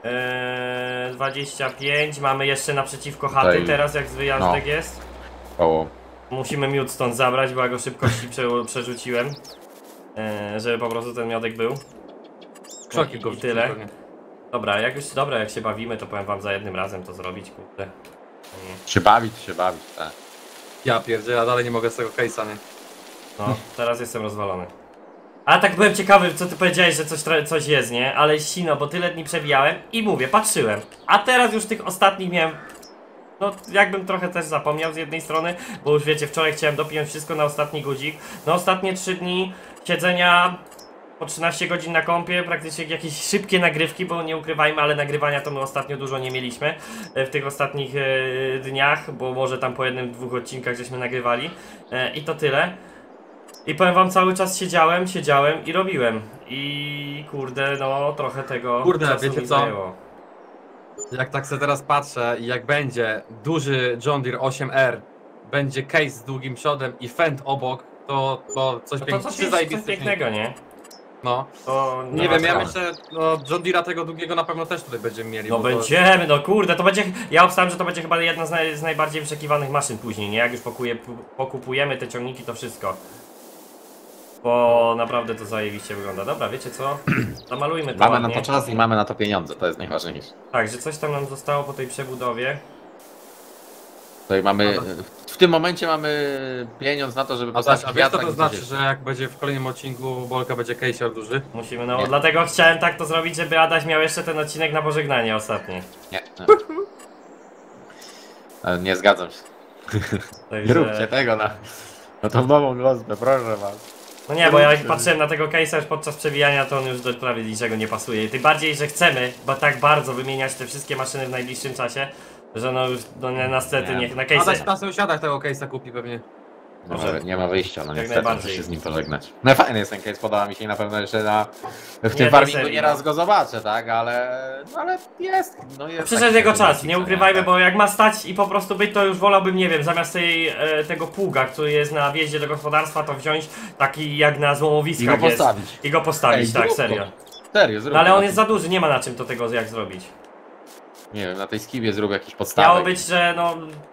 25. Mamy jeszcze naprzeciwko chaty Tutaj- teraz, jak z wyjazdek no. jest. Koło. Musimy miód stąd zabrać, bo ja go szybkości przerzuciłem. Żeby po prostu ten miodek był. krzoki go I tyle. pewnie. Dobra, jak się bawimy, to powiem wam za jednym razem to zrobić, kurde. Nie. Się bawić, tak. Ja pierdzie, ja dalej nie mogę z tego case'a, nie? No, teraz jestem rozwalony. Ale tak byłem ciekawy, co ty powiedziałeś, że coś jest, nie? Ale sino, bo tyle dni przewijałem i mówię, patrzyłem. A teraz już tych ostatnich miałem... No, jakbym trochę też zapomniał z jednej strony, bo już wiecie, wczoraj chciałem dopiąć wszystko na ostatni guzik. No, ostatnie 3 dni siedzenia po 13 godzin na kompie, praktycznie jakieś szybkie nagrywki, bo nie ukrywajmy, ale nagrywania to my ostatnio dużo nie mieliśmy w tych ostatnich dniach, bo może tam po jednym, 2 odcinkach żeśmy nagrywali i to tyle. I powiem wam, cały czas siedziałem i robiłem. I kurde, no trochę tego Kurde, czasu wiecie mi co? zajęło. Jak tak sobie teraz patrzę i jak będzie duży John Deere 8R, będzie case z długim przodem i fend obok, to coś, No to coś pięknego, nie? No. To Nie ma wiem, ja sprawy. myślę, no John Deere'a tego długiego na pewno też tutaj będziemy mieli. No bo to- będziemy, no kurde, to będzie... Ja obstawiam, że to będzie chyba jedna z najbardziej wyczekiwanych maszyn później, nie? Jak już pokupujemy te ciągniki, to wszystko. Bo naprawdę to zajebiście wygląda. Dobra, wiecie co? Zamalujmy to Mamy na ładnie. to czas i mamy na to pieniądze, to jest najważniejsze. Tak, że coś tam nam zostało po tej przebudowie. Tutaj mamy, w tym momencie mamy pieniądz na to, żeby A postawić wiesz co wiatrak to i znaczy, coś że jak będzie w kolejnym odcinku Bolka będzie case'er duży? Musimy, no Nie. dlatego chciałem tak to zrobić, żeby Adaś miał jeszcze ten odcinek na pożegnanie ostatni. Nie. Ale nie zgadzam się. Nie Także... róbcie tego na tą nową gwiazdę, proszę was. No nie, bo ja jak patrzyłem na tego case'a już podczas przewijania, to on już do prawie niczego nie pasuje. I tym bardziej, że chcemy, bo tak bardzo wymieniać te wszystkie maszyny w najbliższym czasie, że no już no, niestety Nie. niech na Adaś case'ie... na sąsiadach tego case'a kupi pewnie. Nie ma wyjścia, no Jak niestety muszę najbardziej. się z nim pożegnać. No fajny jest ten case, podoba mi się i na pewno jeszcze w tym tej farmingu serii, nieraz no. go zobaczę, tak, ale jest, no jest. Przyszedł taki jego czas, taki nie fix, ukrywajmy, tak. bo jak ma stać i po prostu być, to już wolałbym, nie wiem, zamiast tego pługa, który jest na wjeździe do gospodarstwa, to wziąć taki jak na I złomowiskach go jest. postawić. I go postawić, Ej, tak, zrób serio. to. Serio, zrób No ale to. on jest za duży, nie ma na czym to tego jak zrobić. Nie wiem, na tej skibie zrób jakiś podstawek. Miało być, że no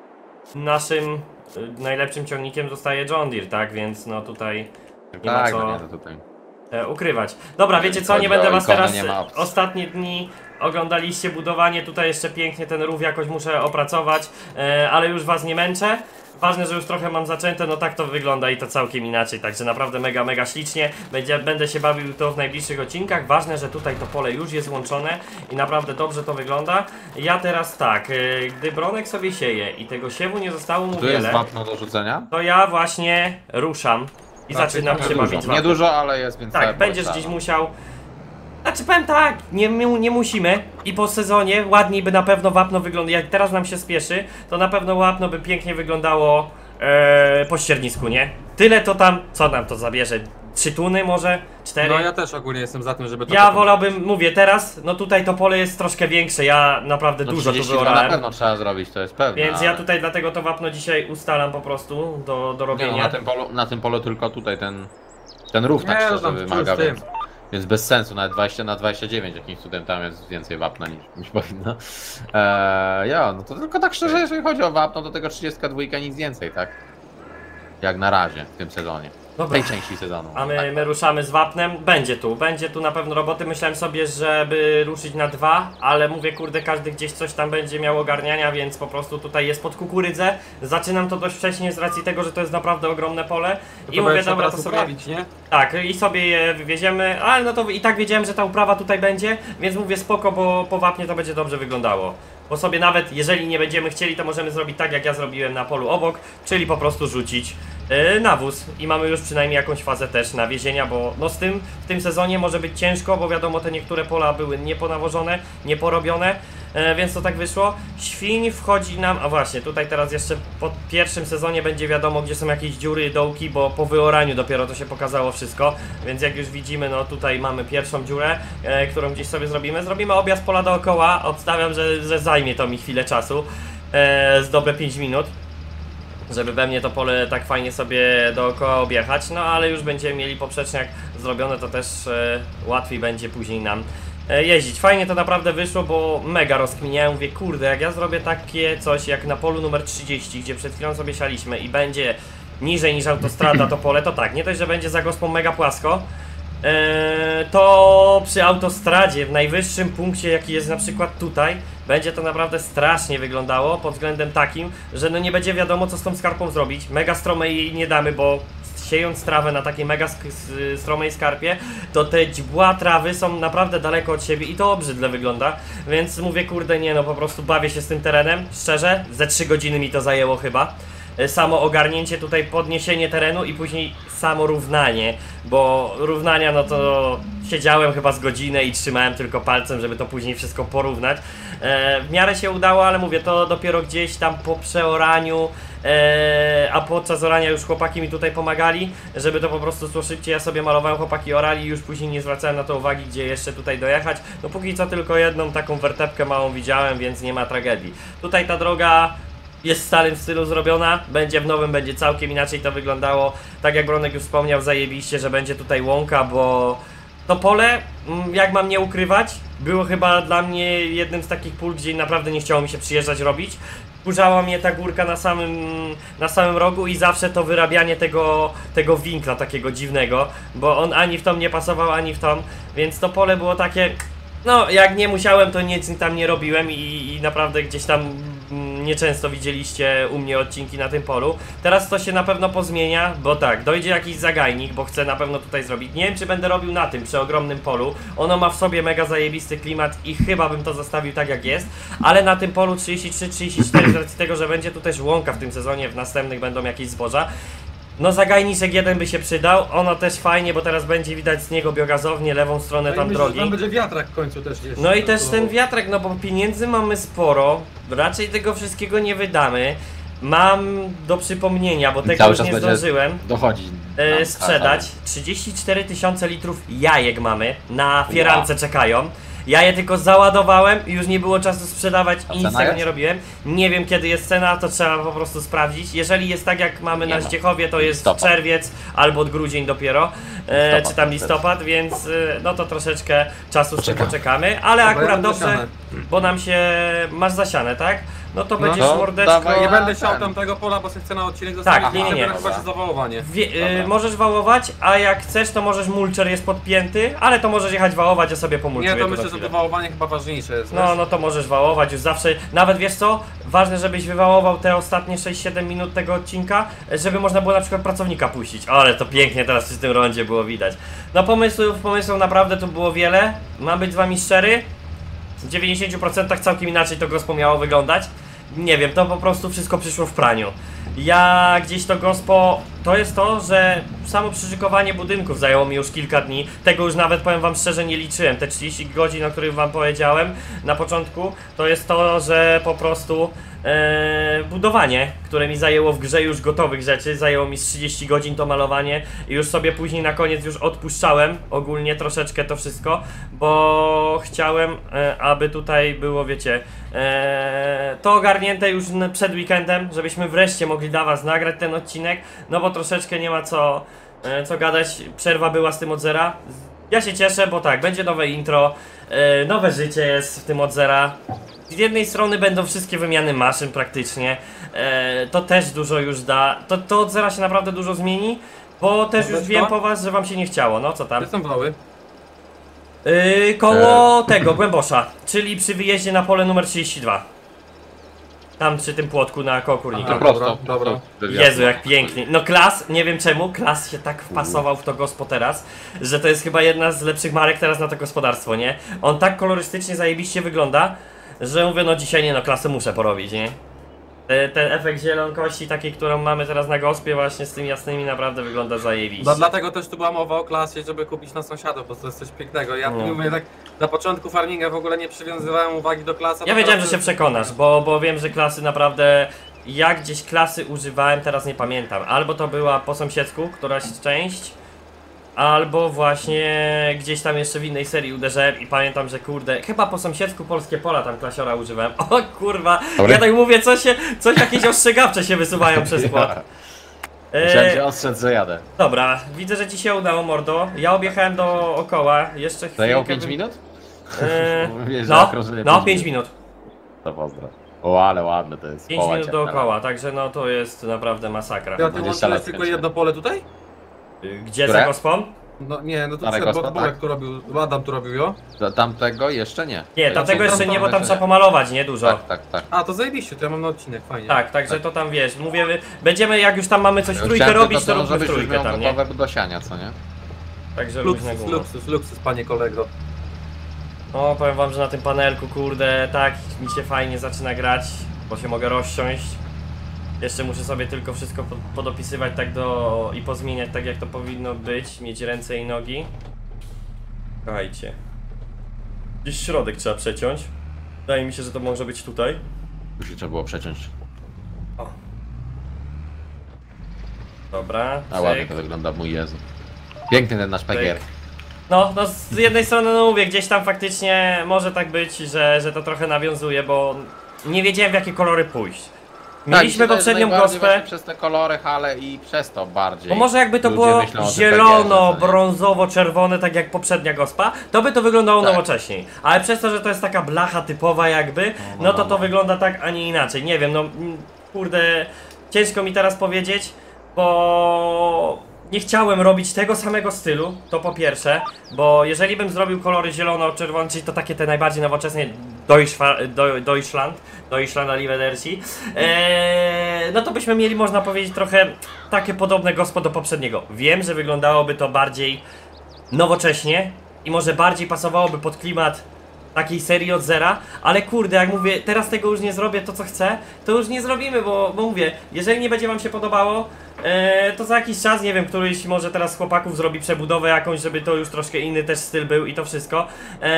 naszym najlepszym ciągnikiem zostaje John Deere, tak, więc no tutaj nie ma Tak, co no nie, to tutaj. ukrywać. Dobra, wiecie co, nie chodzi będę o was ikonę, teraz nie ma opcji. ostatnie dni oglądaliście budowanie, tutaj jeszcze pięknie ten rów jakoś muszę opracować, ale już was nie męczę. Ważne, że już trochę mam zaczęte, no tak to wygląda i to całkiem inaczej, także naprawdę mega ślicznie. Będę się bawił to w najbliższych odcinkach. Ważne, że tutaj to pole już jest łączone i naprawdę dobrze to wygląda. Ja teraz tak, gdy Bronek sobie sieje i tego siewu nie zostało mu Tu jest wiele, wapno do rzucenia? to ja właśnie ruszam i Znaczy, zaczynam trochę się bawić Nie wapnem. dużo, ale jest, więc Tak, całe będziesz pole gdzieś trzeba. musiał. Znaczy powiem tak, nie musimy i po sezonie ładniej by na pewno wapno wyglądało. Jak teraz nam się spieszy, to na pewno wapno by pięknie wyglądało po ściernisku, nie? Tyle to tam, co nam to zabierze? 3 tuny może? 4? No ja też ogólnie jestem za tym, żeby to Ja potem- wolałbym, mówię teraz, no tutaj to pole jest troszkę większe, ja naprawdę No dużo tu 32 na wyorałem. pewno trzeba zrobić, to jest pewne. Więc ale... ja tutaj dlatego to wapno dzisiaj ustalam po prostu do Nie, no, robienia. na tym polu tylko tutaj ten rów tak Nie, no szczerze tam wymaga, z tym. więc bez sensu, nawet 20 na 29 jakimś cudem tam jest więcej wapna niż powinno. Ja, no to tylko tak szczerze, jeżeli chodzi o wapno, to tego 32 nic więcej, tak? Jak na razie w tym sezonie. W Dobra. tej części sezonu. A tak. my ruszamy z wapnem, będzie tu na pewno roboty. Myślałem sobie, żeby ruszyć na 2, ale mówię kurde, każdy gdzieś coś tam będzie miał ogarniania, więc po prostu tutaj jest pod kukurydzę. Zaczynam to dość wcześnie z racji tego, że to jest naprawdę ogromne pole. To I mówię, będzie dobra, to teraz sobie... uprawić, nie? Tak, i sobie je wywieziemy, ale no to i tak wiedziałem, że ta uprawa tutaj będzie, więc mówię spoko, bo po wapnie to będzie dobrze wyglądało. Bo sobie nawet, jeżeli nie będziemy chcieli, to możemy zrobić tak, jak ja zrobiłem na polu obok, czyli po prostu rzucić nawóz i mamy już przynajmniej jakąś fazę też nawiezienia, bo no z tym w tym sezonie może być ciężko, bo wiadomo te niektóre pola były nieponawożone, nieporobione, więc to tak wyszło. Świń wchodzi nam, a właśnie, tutaj teraz jeszcze po pierwszym sezonie będzie wiadomo, gdzie są jakieś dziury, dołki, bo po wyoraniu dopiero to się pokazało wszystko, więc jak już widzimy, no tutaj mamy pierwszą dziurę, którą gdzieś sobie zrobimy. Zrobimy objazd pola dookoła, obstawiam, że zajmie to mi chwilę czasu, z dobre 5 minut. Żeby we mnie to pole tak fajnie sobie dookoła objechać, no ale już będziemy mieli poprzeczniak zrobione, to też łatwiej będzie później nam jeździć. Fajnie to naprawdę wyszło, bo mega rozkminiałem, mówię, kurde, jak ja zrobię takie coś jak na polu numer 30, gdzie przed chwilą sobie sialiśmy i będzie niżej niż autostrada to pole, to tak, nie dość, że będzie za gospą mega płasko, to przy autostradzie w najwyższym punkcie, jaki jest na przykład tutaj, będzie to naprawdę strasznie wyglądało pod względem takim, że no nie będzie wiadomo, co z tą skarpą zrobić. Mega stromej jej nie damy, bo siejąc trawę na takiej mega stromej skarpie, to te źbła trawy są naprawdę daleko od siebie i to obrzydle wygląda, więc mówię, kurde, nie no, po prostu bawię się z tym terenem, szczerze, ze 3 godziny mi to zajęło chyba. Samo ogarnięcie tutaj, podniesienie terenu i później samo równanie, bo równania no to siedziałem chyba z godzinę i trzymałem tylko palcem, żeby to później wszystko porównać. W miarę się udało, ale mówię, to dopiero gdzieś tam po przeoraniu, a podczas orania już chłopaki mi tutaj pomagali, żeby to po prostu szło szybciej. Ja sobie malowałem, chłopaki orali i już później nie zwracałem na to uwagi, gdzie jeszcze tutaj dojechać. No póki co tylko jedną taką wertepkę małą widziałem, więc nie ma tragedii. Tutaj ta droga jest w starym stylu zrobiona, będzie w nowym, będzie całkiem inaczej to wyglądało. Tak jak Bronek już wspomniał, zajebiście, że będzie tutaj łąka, bo to pole, jak mam nie ukrywać, było chyba dla mnie jednym z takich pól, gdzie naprawdę nie chciało mi się przyjeżdżać robić. Wkurzała mnie ta górka na samym rogu i zawsze to wyrabianie tego winkla takiego dziwnego, bo on ani w tom nie pasował, ani w tom, więc to pole było takie, no jak nie musiałem, to nic tam nie robiłem i naprawdę gdzieś tam nieczęsto widzieliście u mnie odcinki na tym polu. Teraz to się na pewno pozmienia, bo tak, dojdzie jakiś zagajnik, bo chcę na pewno tutaj zrobić. Nie wiem, czy będę robił na tym, przy ogromnym polu. Ono ma w sobie mega zajebisty klimat i chyba bym to zostawił tak jak jest, ale na tym polu 33-34, z racji tego, że będzie tu też łąka w tym sezonie, w następnych będą jakieś zboża. No zagajniczek jeden by się przydał, ono też fajnie, bo teraz będzie widać z niego biogazownię, lewą stronę tam myślę, drogi. Tam będzie wiatrak w końcu też jest. No i też ten wiatrak, no bo pieniędzy mamy sporo, raczej tego wszystkiego nie wydamy. Mam do przypomnienia, bo tego już nie zdążyłem dochodzi sprzedać. 34 000 litrów jajek mamy, na fierance czekają. Ja je tylko załadowałem i już nie było czasu sprzedawać i nic z tego nie robiłem. Nie wiem, kiedy jest cena, to trzeba po prostu sprawdzić. Jeżeli jest tak jak mamy na Zdziechowie, to jest czerwiec albo grudzień dopiero, czy tam listopad, więc no to troszeczkę czasu z tym poczekamy, ale akurat dobrze, bo nam się... Masz zasiane, tak? No to będziesz mordeczko... Nie będę siał tam tego pola, bo chcę na odcinek zostawić. Tak, nie. Chyba się zawołowanie. Możesz wałować, a jak chcesz, to możesz, mulcher jest podpięty, ale to możesz jechać wałować, ja sobie pomulczuję. Nie, to myślę, że to wałowanie chyba ważniejsze jest. No to możesz wałować już zawsze. Nawet wiesz co? Ważne, żebyś wywałował te ostatnie 6-7 minut tego odcinka, żeby można było na przykład pracownika puścić. Ale to pięknie teraz przy tym rondzie było widać. No pomysłów naprawdę tu było wiele. Mam być z wami szczery. W 90% całkiem inaczej to gospo miało wyglądać. Nie wiem, to po prostu wszystko przyszło w praniu. Ja gdzieś to gospo, to jest to, że samo przyszykowanie budynków zajęło mi już kilka dni. Tego już nawet, powiem wam szczerze, nie liczyłem. Te 30 godzin, o których wam powiedziałem na początku, to jest to, że po prostu budowanie, które mi zajęło w grze już gotowych rzeczy, zajęło mi z 30 godzin to malowanie i już sobie później na koniec już odpuszczałem ogólnie troszeczkę to wszystko, bo chciałem, aby tutaj było, wiecie, to ogarnięte już przed weekendem, żebyśmy wreszcie mogli dla was nagrać ten odcinek, no bo troszeczkę nie ma co gadać, przerwa była z tym od zera. Ja się cieszę, bo tak, będzie nowe intro, nowe życie jest w tym od zera. Z jednej strony będą wszystkie wymiany maszyn praktycznie, to też dużo już da, to od zera się naprawdę dużo zmieni, bo też już wiem po was, że wam się nie chciało, no co tam? Gdzie są wały? Koło tego, Głębosza, czyli przy wyjeździe na pole numer 32. Tam przy tym płotku na koło kurnika. Po prostu. Dobra. Jezu, jak pięknie. No Klas, nie wiem czemu, Klas się tak wpasował w to gospo teraz, że to jest chyba jedna z lepszych marek teraz na to gospodarstwo, nie? On tak kolorystycznie zajebiście wygląda, że mówię, no dzisiaj nie, no Klasy muszę porobić, nie? Ten efekt zielonkości takiej, którą mamy teraz na gospie właśnie z tymi jasnymi naprawdę wygląda zajebiście. No, dlatego też tu była mowa o klasie, żeby kupić na sąsiadów, bo to jest coś pięknego. Ja mówię tak, na początku farminga w ogóle nie przywiązywałem uwagi do klasy. Ja wiedziałem, że się przekonasz, bo wiem, że klasy naprawdę... Jak gdzieś klasy używałem, teraz nie pamiętam. Albo to była po sąsiedzku, któraś część, albo właśnie gdzieś tam jeszcze w innej serii uderzyłem i pamiętam, że kurde, chyba po sąsiedzku Polskie Pola tam klasiora używałem. O kurwa, Dobry. ja tak mówię, coś jakieś ostrzegawcze się wysuwają przez płot. Musiałem cię ostrzec, że jadę. Dobra, widzę, że ci się udało, mordo. Ja objechałem dookoła, jeszcze chwilkę... Zajęło 5 minut? Mówię, że No, okrążenie no 5 minut. minut. To pozdro. O, ale ładne to jest. 5 Poła minut ciemna. dookoła, także no to jest naprawdę masakra. Ja ty 20 łączyłeś lat tylko kręcę. jedno pole tutaj? Gdzie Które? za gospą? No nie, no to Stare przed, bo Gospa, Bolek tak? tu robił, Adam tu robił, jo? Tamtego jeszcze nie. Nie, tamtego tam jeszcze nie, bo tam jeszcze trzeba nie. pomalować, nie? Dużo. Tak, tak, tak. A, to zajebiście, to ja mam na odcinek, fajnie. Tak, także to tam wiesz, mówię, będziemy jak już tam mamy coś w trójkę Chciałem robić, tylko to róbmy w żebyś już trójkę miał tam, nie? gotowe do siania, co nie? Także luźna Luksus, guma. luksus, luksus, panie kolego. O, powiem wam, że na tym panelku, kurde, tak mi się fajnie zaczyna grać, bo się mogę rozsiąść. Jeszcze muszę sobie tylko wszystko podopisywać tak i pozmieniać tak jak to powinno być, mieć ręce i nogi. Słuchajcie. Gdzieś środek trzeba przeciąć. Wydaje mi się, że to może być tutaj. Już się trzeba było przeciąć. O. Dobra, A ładnie cyk. to wygląda, mój Jezu. Piękny ten nasz PGR. No, z jednej strony, no mówię, gdzieś tam faktycznie może tak być, że to trochę nawiązuje, bo nie wiedziałem w jakie kolory pójść. Mieliśmy Tak, poprzednią najbardziej gospę, właśnie przez te kolory, ale i przez to bardziej. bo może jakby to ludzie było myślą o tym zielono, PGR-ze, co nie? brązowo, czerwone, tak jak poprzednia gospa, to by to wyglądało Tak. nowocześniej. Ale przez to, że to jest taka blacha typowa jakby, no to wygląda tak, a nie inaczej. Nie wiem, no kurde, ciężko mi teraz powiedzieć, bo nie chciałem robić tego samego stylu, to po pierwsze, bo jeżeli bym zrobił kolory zielono-czerwone, czyli to takie te najbardziej nowoczesne Deutschland Arrivederci, no to byśmy mieli, można powiedzieć, trochę takie podobne gospo do poprzedniego. Wiem, że wyglądałoby to bardziej nowocześnie i może bardziej pasowałoby pod klimat takiej serii od zera, ale kurde, jak mówię, teraz tego już nie zrobię to co chcę, to już nie zrobimy, bo mówię, jeżeli nie będzie wam się podobało, to za jakiś czas, nie wiem, któryś może teraz z chłopaków zrobi przebudowę jakąś, żeby to już troszkę inny też styl był i to wszystko,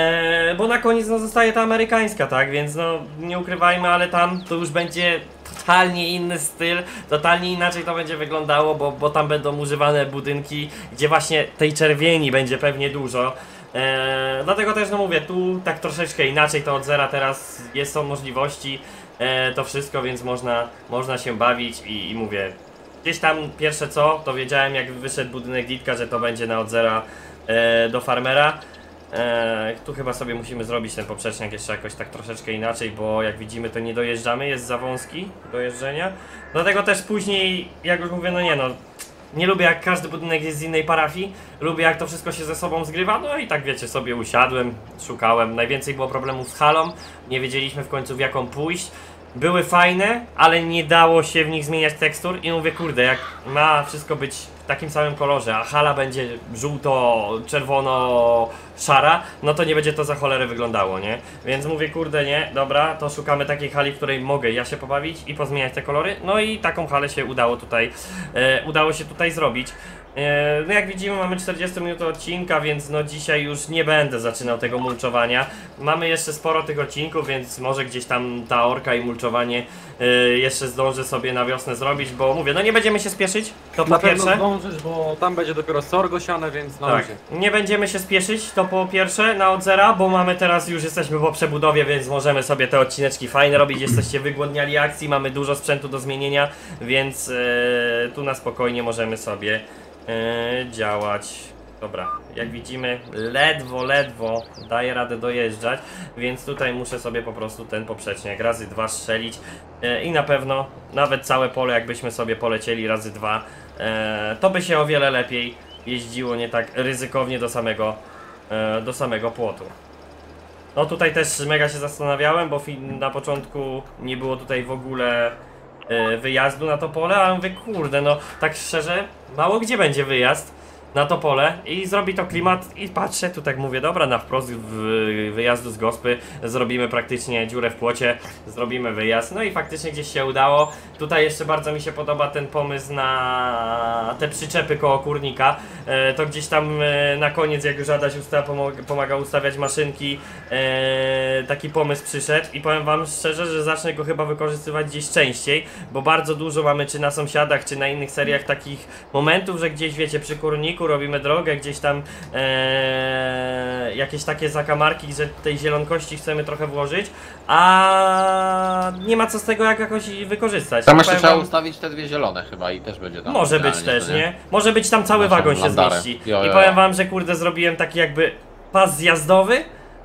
bo na koniec no zostaje ta amerykańska, tak, więc no nie ukrywajmy, ale tam to już będzie totalnie inny styl, totalnie inaczej to będzie wyglądało, bo tam będą używane budynki, gdzie właśnie tej czerwieni będzie pewnie dużo. Dlatego też no mówię, tu tak troszeczkę inaczej to od zera teraz są możliwości, to wszystko, więc można się bawić i mówię, gdzieś tam pierwsze co, to wiedziałem jak wyszedł budynek Ditka, że to będzie na od zera do farmera. Tu chyba sobie musimy zrobić ten poprzeczniak jeszcze jakoś tak troszeczkę inaczej, bo jak widzimy to nie dojeżdżamy, jest za wąski do jeżdżenia. Dlatego też później, jak już mówię, no nie lubię jak każdy budynek jest z innej parafii, lubię jak to wszystko się ze sobą zgrywa, no i tak wiecie, sobie usiadłem, szukałem, najwięcej było problemów z halą, nie wiedzieliśmy w końcu w jaką pójść. Były fajne, ale nie dało się w nich zmieniać tekstur i mówię, kurde, jak ma wszystko być w takim samym kolorze, a hala będzie żółto, czerwono, szara, no to nie będzie to za cholerę wyglądało, nie? Więc mówię, kurde, nie, dobra, to szukamy takiej hali, w której mogę ja się pobawić i pozmieniać te kolory, no i taką halę się udało się tutaj zrobić. No jak widzimy mamy 40 minut odcinka, więc no dzisiaj już nie będę zaczynał tego mulczowania. Mamy jeszcze sporo tych odcinków, więc może gdzieś tam ta orka i mulczowanie jeszcze zdążę sobie na wiosnę zrobić, bo mówię, no nie będziemy się spieszyć, to po Na pewno pierwsze. zdążysz, bo tam będzie dopiero sorgo siane, więc na Tak, luzie. nie będziemy się spieszyć, to po pierwsze na od zera, bo mamy teraz, już jesteśmy po przebudowie, więc możemy sobie te odcineczki fajne robić, jesteście wygłodniali akcji, mamy dużo sprzętu do zmienienia, więc tu na spokojnie możemy sobie działać. Dobra, jak widzimy ledwo daje radę dojeżdżać, więc tutaj muszę sobie po prostu ten poprzeczniak razy 2 strzelić i na pewno nawet całe pole jakbyśmy sobie polecieli razy 2, to by się o wiele lepiej jeździło, nie tak ryzykownie do samego płotu. No tutaj też mega się zastanawiałem, bo na początku nie było tutaj w ogóle wyjazdu na to pole, ale mówię, kurde, no tak szczerze, mało gdzie będzie wyjazd. na to pole i zrobi to klimat i patrzę, tu tak mówię, dobra, na wprost wyjazdu z gospy zrobimy praktycznie dziurę w płocie, zrobimy wyjazd, no i faktycznie gdzieś się udało. Tutaj jeszcze bardzo mi się podoba ten pomysł na te przyczepy koło kurnika, to gdzieś tam na koniec, jak już Adaś pomagał ustawiać maszynki, taki pomysł przyszedł i powiem wam szczerze, że zacznę go chyba wykorzystywać gdzieś częściej, bo bardzo dużo mamy czy na sąsiadach, czy na innych seriach takich momentów, że gdzieś wiecie, przy kurniku robimy drogę, gdzieś tam jakieś takie zakamarki, że tej zielonkości chcemy trochę włożyć, a nie ma co z tego jakoś wykorzystać. Tam jeszcze Powiem trzeba wam, ustawić te dwie zielone chyba i też będzie tam. może być idealnie, też, to nie? Może być tam cały Naszą wagon się landarę. zmieści. Jo, I jo, powiem jo. wam, że kurde zrobiłem taki jakby pas zjazdowy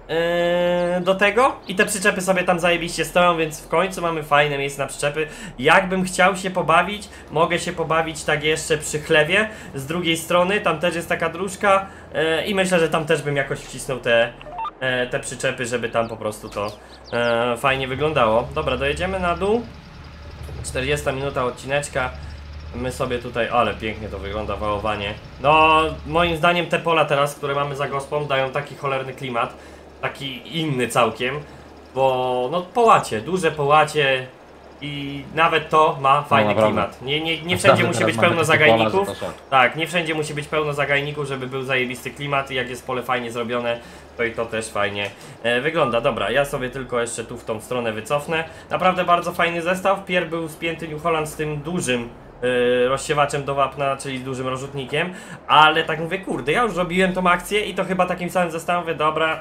do tego i te przyczepy sobie tam zajebiście stoją, więc w końcu mamy fajne miejsce na przyczepy. Jakbym chciał się pobawić, mogę się pobawić tak jeszcze przy chlewie z drugiej strony, tam też jest taka dróżka i myślę, że tam też bym jakoś wcisnął te przyczepy, żeby tam po prostu to fajnie wyglądało. Dobra, dojedziemy na dół. 40 minuta odcineczka. My sobie tutaj, ale pięknie to wygląda, wałowanie. No, moim zdaniem te pola teraz, które mamy za gospą, dają taki cholerny klimat. Taki inny całkiem. Bo, no, połacie, duże połacie. I nawet to ma fajny naprawdę. klimat. Nie wszędzie musi być pełno zagajników. Pola, Tak, nie wszędzie musi być pełno zagajników, żeby był zajebisty klimat i jak jest pole fajnie zrobione, to i to też fajnie wygląda. Dobra, ja sobie tylko jeszcze tu w tą stronę wycofnę. Naprawdę bardzo fajny zestaw. Pierw był spięty New Holland z tym dużym rozsiewaczem do wapna, czyli z dużym rozrzutnikiem, ale tak mówię, kurde, ja już robiłem tą akcję i to chyba takim samym zestawem, mówię, dobra,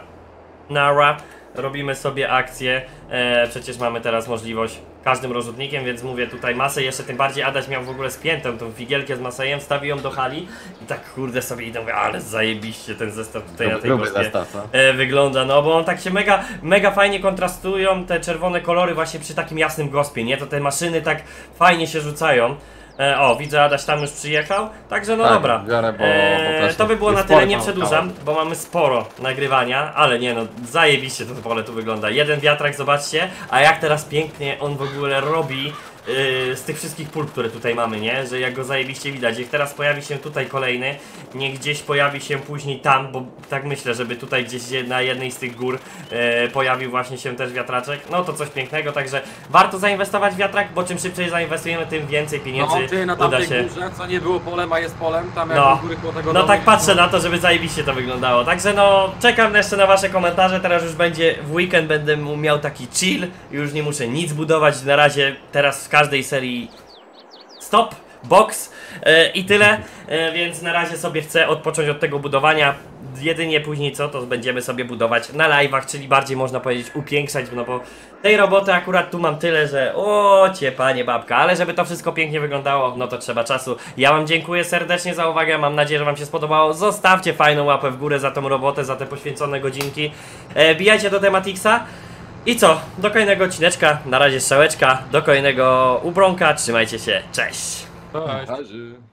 nara, robimy sobie akcję, przecież mamy teraz możliwość każdym rozrzutnikiem, więc mówię tutaj masę, jeszcze tym bardziej Adaś miał w ogóle spiętą tą figielkę z masejem, wstawił ją do hali i tak kurde sobie idę, mówię, ale zajebiście ten zestaw tutaj na tej gospie wygląda, no bo on tak się mega fajnie kontrastują, te czerwone kolory właśnie przy takim jasnym gospie, nie, to te maszyny tak fajnie się rzucają. O, widzę, Adaś tam już przyjechał, także no tak, dobra, biorę, bo to by było na jest tyle, sporo nie tam przedłużam, kawał. bo mamy sporo nagrywania, ale nie no, zajebiście to pole tu wygląda, jeden wiatrak, zobaczcie, a jak teraz pięknie on w ogóle robi z tych wszystkich pól, które tutaj mamy, nie, że jak go zajebiście widać, jak teraz pojawi się tutaj kolejny, niech gdzieś pojawi się później tam, bo tak myślę, żeby tutaj gdzieś na jednej z tych gór pojawił właśnie się też wiatraczek, no to coś pięknego, także warto zainwestować w wiatrak, bo czym szybciej zainwestujemy, tym więcej pieniędzy No, ty na uda tamtej się. górze, co nie było polem, a jest polem, tam jak No. do góry koło tego No domu, tak patrzę na to, żeby zajebiście to wyglądało. Także no, czekam jeszcze na wasze komentarze. Teraz już będzie w weekend, będę miał taki chill. Już nie muszę nic budować. Na razie teraz w każdej serii stop, box i tyle. Więc na razie sobie chcę odpocząć od tego budowania. Jedynie później co, to będziemy sobie budować na live'ach, czyli bardziej można powiedzieć upiększać, no bo tej roboty akurat tu mam tyle, że o cię panie babka, ale żeby to wszystko pięknie wyglądało, no to trzeba czasu. Ja wam dziękuję serdecznie za uwagę, mam nadzieję, że wam się spodobało. Zostawcie fajną łapę w górę za tą robotę, za te poświęcone godzinki. Bijajcie do Tematixa. I co? Do kolejnego odcineczka, na razie strzałeczka, do kolejnego ubronka, trzymajcie się, cześć! Cześć.